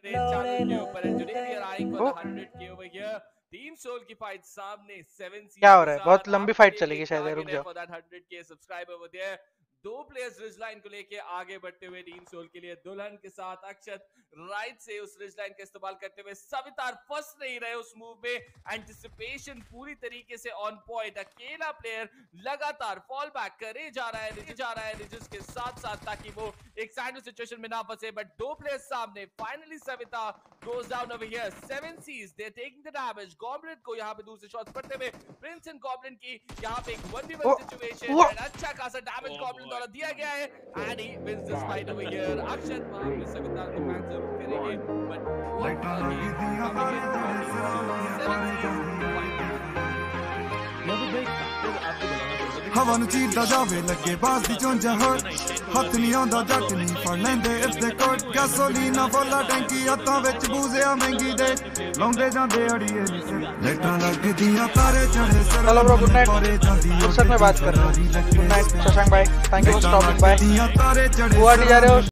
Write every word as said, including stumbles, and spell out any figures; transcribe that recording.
Channel के ऊपर and today we are eyeing for the hundred K over here. Team soul की fight सामने seven sea क्या हो रहा है? बहुत लंबी फाइट चलेगी शायद, रुक जाओ। For that hundred K subscriber over there. दो प्लेयर्स रिज लाइन को लेके आगे बढ़ते हुए टीम सोल के लिए दुल्हन के साथ अक्षत राइट से उस रिज लाइन का इस्तेमाल करते हुए सवितार फंस नहीं रहे उस मूव में। एंटिसिपेशन पूरी तरीके से ऑन पॉइंट। अकेला प्लेयर लगातार फॉल बैक करे जा रहा है जा रहा है रिजस के साथ साथ ताकि वो एक सैंडविच सिचुएशन में ना फंसे। बट दो प्लेयर्स सामने। Finally Savita goes down over here. Seven Seas they're taking the damage. Goblin को यहाँ पे दूसरे शॉट्स पड़ते हुए प्रिंस एंड गॉब्लिन की यहाँ पे एक one V one situation and अच्छा खासा डैमेज गॉब्लिन द्वारा दिया गया है and he wins this fight over here. Akshat वहां पे सविता को मैच जरूर करेंगे बट हवा ਨੂੰ ਚੀਰਦਾ ਜਾਵੇ ਲੱਗੇ ਬਾਸ ਦੀ ਚੁੰਝ ਹੋਰ ਹੱਥ ਨਹੀਂ ਆਉਂਦਾ ਜੱਟ ਨਹੀਂ ਫੜ ਲੈਂਦੇ ਇਸ ਦੇ ਕੋਟ ਗੈਸੋਲੀਨਾ ਫੁੱਲਾ ਟੈਂਕੀ ਹੱਥਾਂ ਵਿੱਚ ਬੂਜ਼ਿਆ ਮਹਿੰਗੀ ਦੇ ਲਾਉਂਦੇ ਜਾਂਦੇ ਅੜੀਏ ਲੈਟਾਂ ਲੱਗਦੀਆਂ ਤਾਰੇ ਚੜੇ ਸਰ चलो ब्रो, गुड नाइट। फुर्सत में बात कर रहा हूँ। गुड नाइट शशांक भाई, thank you for stopping by. Guwahati जा रहे हो?